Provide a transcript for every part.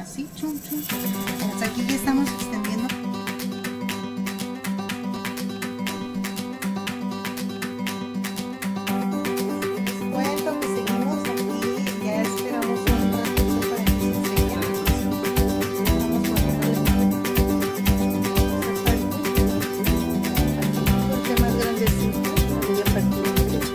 así, chum, chum. Pues aquí ya estamos extendiendo. Les cuento que seguimos aquí, ya esperamos un ratito para que se enseñe. Estamos poniendo porque más grandecito, lo voy a partir.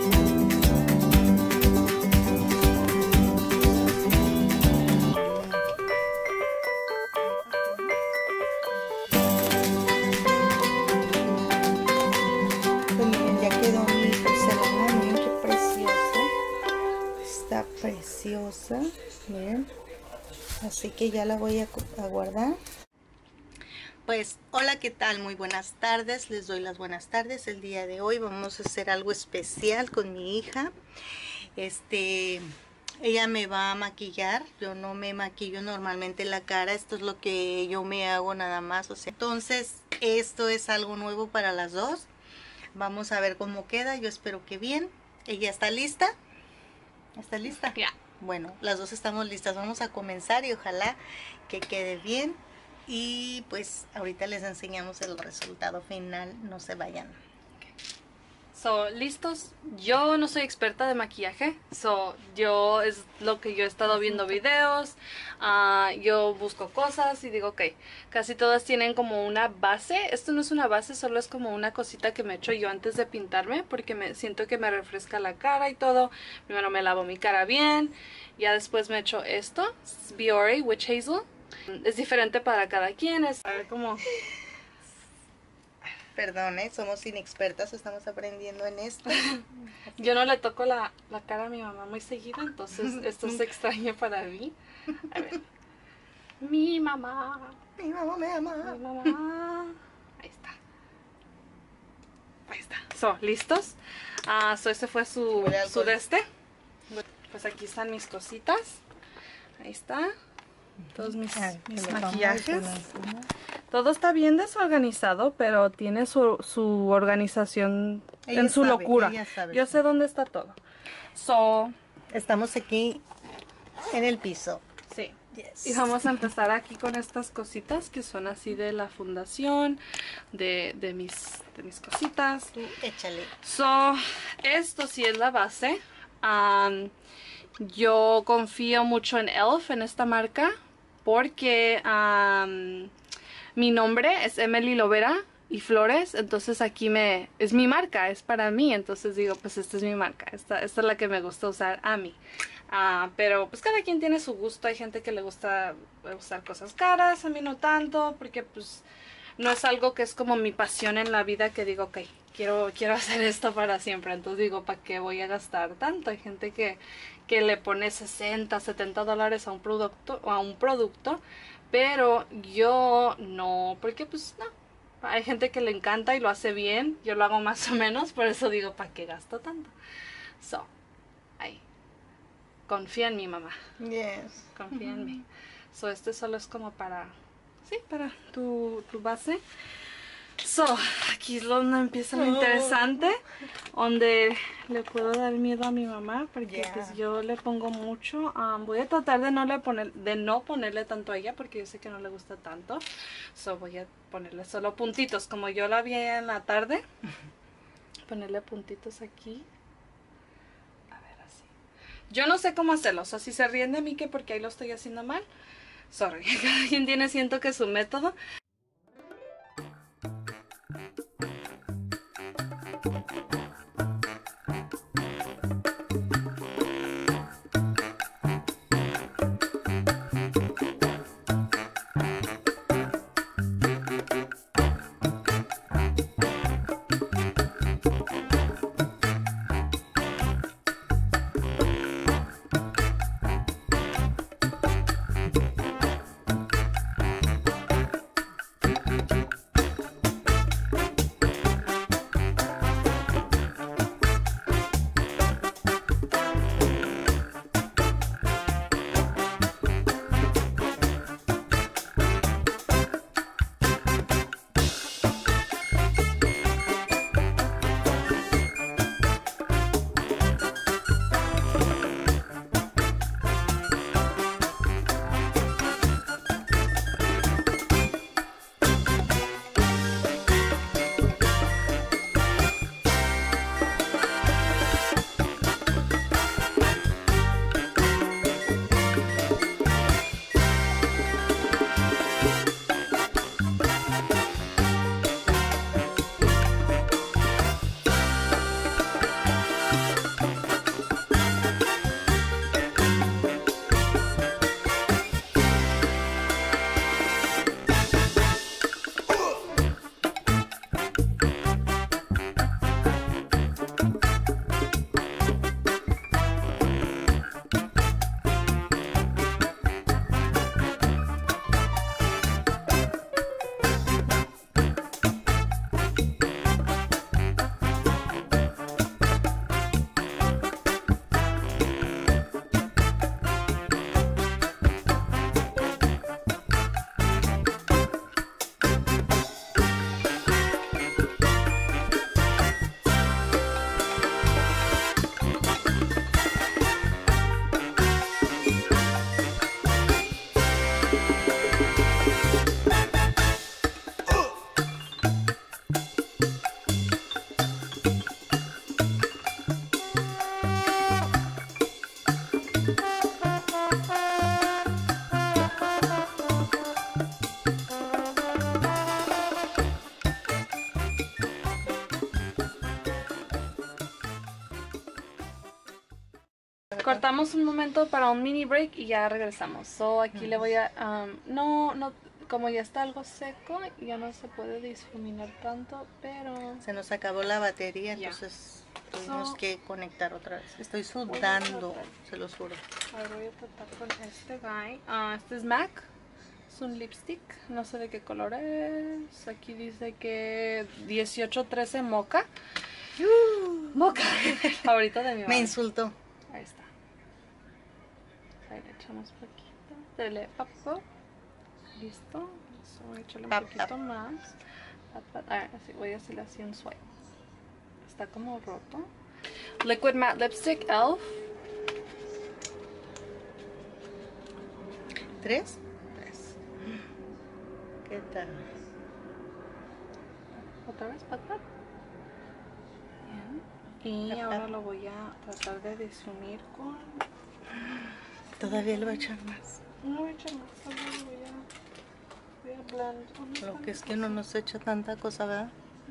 Preciosa, miren, así que ya la voy a guardar. Pues hola, ¿qué tal? Muy buenas tardes, les doy las buenas tardes. El día de hoy vamos a hacer algo especial con mi hija. Ella me va a maquillar, yo no me maquillo normalmente la cara, esto es lo que yo me hago nada más, o sea, entonces esto es algo nuevo para las dos. Vamos a ver cómo queda, yo espero que bien. ¿Ella está lista? ¿Está lista? Ya. Yeah. Bueno, las dos estamos listas. Vamos a comenzar y ojalá que quede bien. Y pues ahorita les enseñamos el resultado final. No se vayan. So, ¿listos? Yo no soy experta de maquillaje. Yo es lo que yo he estado viendo videos. Yo busco cosas y digo, ok, casi todas tienen como una base. Esto no es una base, solo es como una cosita que me echo yo antes de pintarme, porque siento que me refresca la cara y todo. Primero me lavo mi cara bien, ya después me echo esto, Biore Witch Hazel. Es diferente para cada quien, a ver cómo... Perdón, somos inexpertas, estamos aprendiendo en esto. Yo no le toco la cara a mi mamá muy seguido, entonces esto es extraño para mí. A ver. Mi mamá. Mi mamá me ama. Mi mamá. Ahí está. Ahí está. ¿Listos? Ese fue su de este. Pues aquí están mis cositas. Ahí está. Todos mis maquillajes. Todo está bien desorganizado, pero tiene su organización en su locura. Yo sé dónde está todo. Estamos aquí en el piso. Sí. Yes. Y vamos a empezar aquí con estas cositas que son así de la fundación, de mis cositas. Échale. Esto sí es la base. Yo confío mucho en e.l.f., en esta marca, porque mi nombre es Emily Lovera y Flores, entonces aquí es mi marca, es para mí, entonces digo, pues esta es mi marca, esta es la que me gusta usar a mí. Pero pues cada quien tiene su gusto, hay gente que le gusta usar cosas caras, a mí no tanto, porque pues no es algo que es como mi pasión en la vida, que digo, ok, quiero hacer esto para siempre, entonces digo, ¿para qué voy a gastar tanto? Hay gente que le pone 60, 70 dólares a un producto, pero yo no, porque pues no, hay gente que le encanta y lo hace bien, yo lo hago más o menos, por eso digo, ¿para qué gasto tanto? Ahí, confía en mi mamá. Yes. Confía en mí. Este solo es como para tu base. Aquí es donde empieza lo interesante, donde le puedo dar miedo a mi mamá, porque pues yo le pongo mucho. Voy a tratar de no ponerle tanto a ella, porque yo sé que no le gusta tanto. Voy a ponerle solo puntitos, como yo la vi en la tarde. Ponerle puntitos aquí. A ver, así. Yo no sé cómo hacerlo, si se ríen de mí que porque ahí lo estoy haciendo mal, sorry, cada quien tiene, siento que su método. cortamos un momento para un mini break y ya regresamos. So, aquí le voy a... no, como ya está algo seco, ya no se puede difuminar tanto, pero... Se nos acabó la batería, Ya. entonces tuvimos que conectar otra vez. Estoy Voy a sudando, tratar. se los juro. Ahora voy a tratar con este guy. Este es MAC. Es un lipstick. No sé de qué color es. Aquí dice que 1813 moca. Moca. Favorito de mi Me madre. insultó. Ahí está. Ahí le echamos poquito. Dele papo. Listo. Eso, voy a echarle un Pap, poquito pap. más. Así, voy a hacerle así un swipe. Está como roto. Liquid Matte Lipstick ELF. 3. 3. ¿Qué tal? Otra vez, pat, pat. Bien. Y ahora lo voy a tratar de disumir con... Todavía le voy a echar más. No voy a echar más, solo voy a blend. Lo que es que uno no se echa tanta cosa, ¿verdad?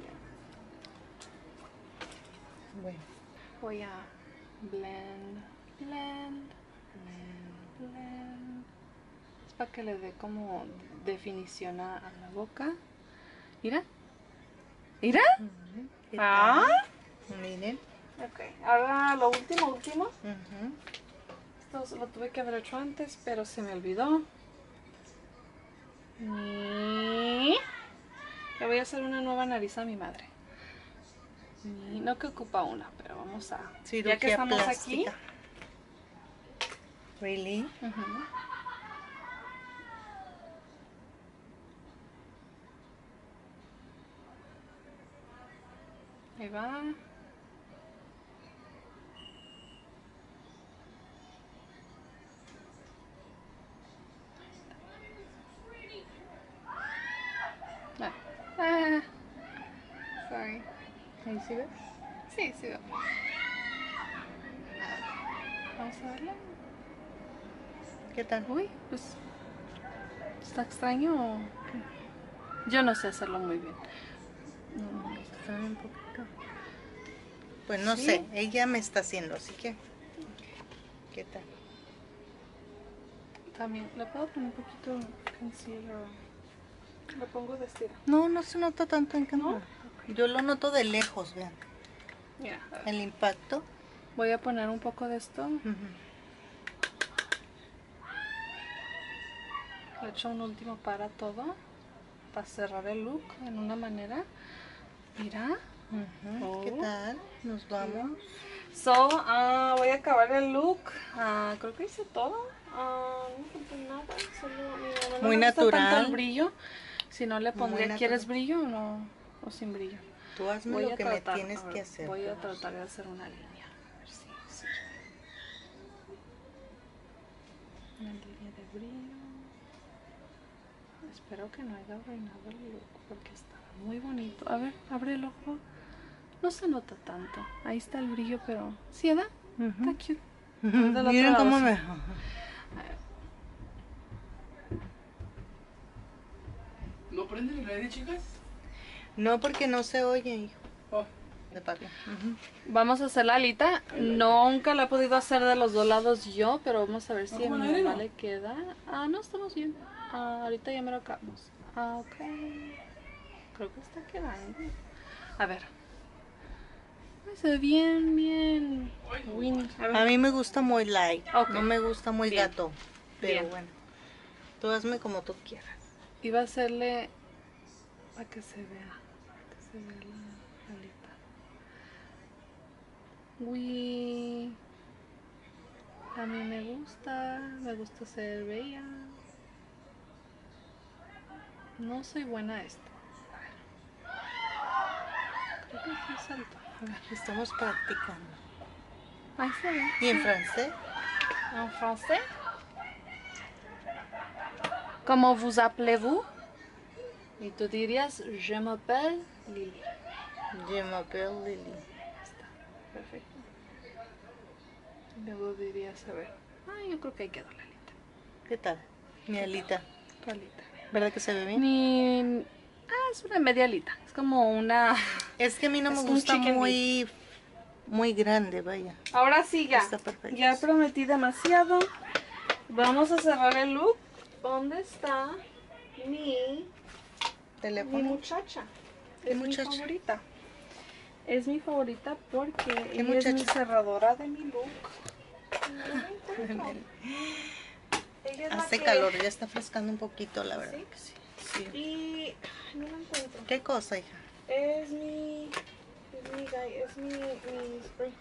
Bueno. Voy a blend. Es para que le dé como definición a la boca. Mira. Mira. ¿Qué Ah. tal? Miren. Ok, ahora lo último. Ujú. Esto lo tuve que haber hecho antes, pero se me olvidó. Y le voy a hacer una nueva nariz a mi madre. Y no que ocupa una, pero vamos a... Cirugía ya que estamos plástica. Really? aquí. Ujú. Ahí va. Sorry. Ahí sí ves. Sí, sí veo. Vamos a verla. ¿Qué tal? Uy, pues... ¿está extraño o qué? Yo no sé hacerlo muy bien. Está un poquito. Pues no ¿Sí? sé, ella me está haciendo, así que. ¿Qué tal? También le puedo poner un poquito concealer. Lo pongo de estira. No, no se nota tanto en cámara. ¿No? Yo lo noto de lejos, vean. Mira, a ver. El impacto. Voy a poner un poco de esto. Ujú. Le echo un último para todo. Para cerrar el look en una manera. Mira. Ujú. ¿Qué Oh. tal? Nos vamos. So, voy a acabar el look. Creo que hice todo. No me falta nada. Solo, mira, no Muy me gusta natural. tanto el brillo. Si no le Muy pondría, natural. ¿quieres brillo o no? O sin brillo. Tú hazme Voy lo a que tratar, me tienes a ver, que hacer. Voy a Carlos. tratar de hacer una línea. A ver si. Una línea de brillo. Espero que no haya arruinado el look porque está muy bonito. A ver, abre el ojo. No se nota tanto. Ahí está el brillo, pero... ¿Sí, Eda? Ujú. Está cute. Ujú. Del otro Miren lado, cómo sí. me. A ver. ¿No prende el radio, chicas? No, porque no se oye, hijo. Oh. De papi. Ujú. Vamos a hacer la alita. Nunca la he podido hacer de los dos lados yo, pero vamos a ver si a ¿Cómo mi el aire mamá no? le queda. No, estamos bien. Ahorita ya me lo acabamos. Ok. Creo que está quedando. A ver. Ay, se ve bien. A ver. A mí me gusta muy light. Ok. No me gusta muy Bien. gato. Pero Bien. bueno. Tú hazme como tú quieras. Iba a hacerle para que se vea. Para que se vea la alita. Uy. A mí me gusta ser bella. No soy buena a esto. A ver. Creo que sí saltó. A ver. Estamos practicando. Ahí se ve. ¿Y en francés? En français. Comment vous appelez-vous? Y tú dirías, je m'appelle Lily. Je m'appelle Lily. Está, perfecto. Luego dirías, a ver. Yo creo que ahí quedó la alita. ¿Qué tal? Mi alita. Tu alita. ¿Verdad que se ve bien? Es una media alita. Es como una... Es que a mí no Es me un gusta chicken muy muy grande, vaya. Ahora sí ya. Está perfecto. Ya prometí demasiado. Vamos a cerrar el look. ¿Dónde está mi Teléfono. muchacha? ¿Qué Es muchacha? mi favorita. Es mi favorita porque ella muchacha? es mi cerradora de mi look. No la encuentro. Ella es la Hace que- calor, ya está frescando un poquito, la verdad ¿Sí? que sí. Sí. Y ay, no la encuentro. ¿Qué cosa, hija? Es mi spray.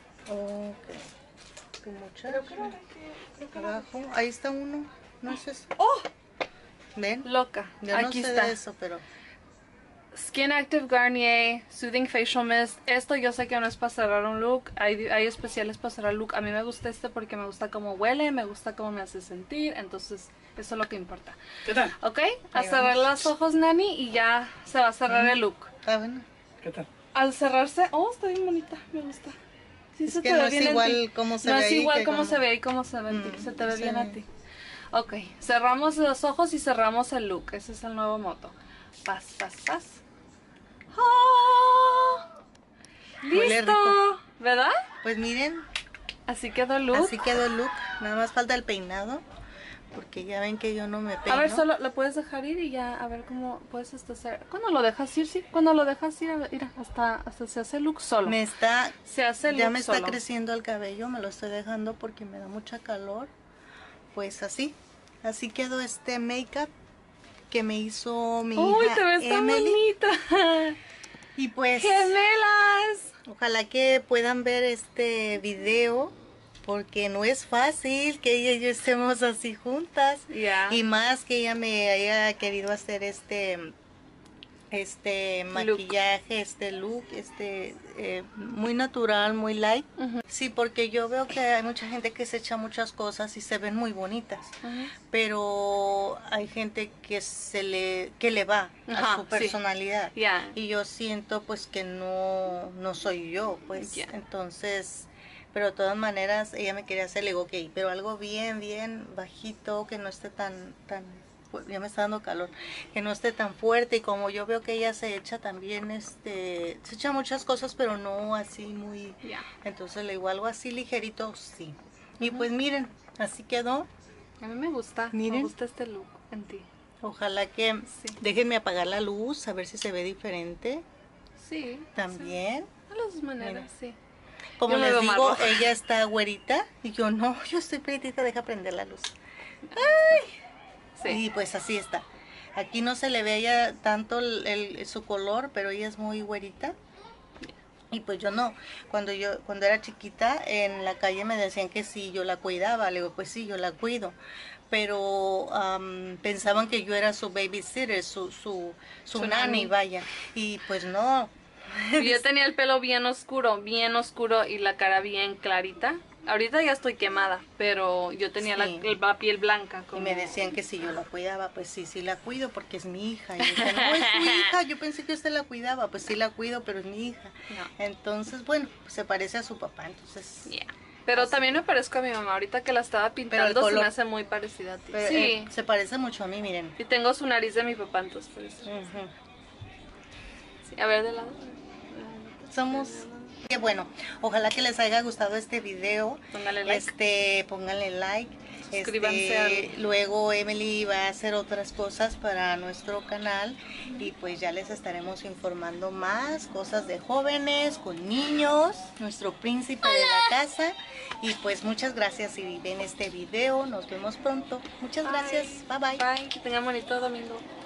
Ok. Tu Creo que muchacha. creo que la Abajo, ahí está uno. No es eso. ¡Oh! ¿Ven? Loca. Yo Aquí no sé está. de eso, pero Skin Active Garnier Soothing Facial Mist. Esto yo sé que no es para cerrar un look. Hay especiales para cerrar look. A mí me gusta este porque me gusta cómo huele, me gusta cómo me hace sentir. Entonces, eso es lo que importa. ¿Qué tal? ¿Ok? A Ahí cerrar vamos. los ojos, Nani, y ya se va a cerrar el look. está bueno. ¿Qué tal? Al cerrarse... Oh, está bien bonita. Me gusta. Sí, Es se que te no ve es bien en igual ti. cómo se No ve es ahí igual que cómo como- se ve y cómo se ve en ti. Se te ve sí. bien a ti. Ok, cerramos los ojos y cerramos el look. Ese es el nuevo moto. Paz, paz, paz. ¡Ah! Huele ¡Listo! rico. ¿Verdad? Pues miren, Así quedó el look. así quedó el look. Nada más falta el peinado. Porque ya ven que yo no me peino. A ver, solo lo puedes dejar ir y ya, a ver cómo puedes hacer. ¿Cuándo lo dejas ir? Sí, cuando lo dejas ir, a ver, mira, hasta se hace el look solo. Me está, Se hace el ya look me está solo. creciendo el cabello, me lo estoy dejando porque me da mucha calor. Pues así quedó este make-up que me hizo mi ¡Uy, hija te ves tan Emily. bonita! Y pues ¡Gemelas! ojalá que puedan ver este video porque no es fácil que ella y yo estemos así juntas. Ya. Y más que ella me haya querido hacer este maquillaje, este look, muy natural, muy light. Ujú. Sí, porque yo veo que hay mucha gente que se echa muchas cosas y se ven muy bonitas, pero hay gente que le va Ajá, a su sí. personalidad. Ya. Y yo siento pues que no soy yo, pues. Ya. Entonces, pero de todas maneras ella me quería hacer, le digo, ok, pero algo bien bajito, que no esté tan, ya me está dando calor, que no esté tan fuerte. Y como yo veo que ella se echa también, se echa muchas cosas, pero no así muy, Ya. entonces le digo algo así ligerito, sí. Y pues miren, así quedó. A mí me gusta. Me Miren. gusta este look en ti. Ojalá que Sí. déjenme apagar la luz, a ver si se ve diferente Sí. también. Sí. De las dos maneras, sí. Como Yo me les veo más digo, roja. ella está güerita y yo no, yo estoy pretita, deja prender la luz. Sí. Y pues así está. Aquí no se le ve a ella tanto su color, pero ella es muy güerita. Y pues yo no. Cuando era chiquita, en la calle me decían que sí, yo la cuidaba. Le digo, pues sí, yo la cuido. Pero pensaban que yo era su babysitter, su Su nani, nani. vaya. Y pues no. Yo tenía el pelo bien oscuro y la cara bien clarita. Ahorita ya estoy quemada, pero yo tenía Sí. la piel blanca. Y Como... me decían que si yo la cuidaba, pues sí la cuido porque es mi hija. Y yo decía, no, es tu hija, yo pensé que usted la cuidaba, pues sí la cuido, pero es mi hija. No. Entonces, bueno, pues se parece a su papá, entonces... Yeah. Pero también me parezco a mi mamá. Ahorita que la estaba pintando se color- me hace muy parecida a ti. Pero, Sí. se parece mucho a mí, miren. Y tengo su nariz de mi papá, entonces por eso. Ujú. Sí. A ver, de lado. Somos... Que bueno, ojalá que les haya gustado este video. Póngale like. Pónganle like. Suscríbanse Luego Emily va a hacer otras cosas para nuestro canal y pues ya les estaremos informando más cosas de jóvenes, con niños, nuestro príncipe de la casa. Y pues muchas gracias si ven este video. Nos vemos pronto. Muchas gracias. Bye bye. Bye. Que tengan bonito domingo.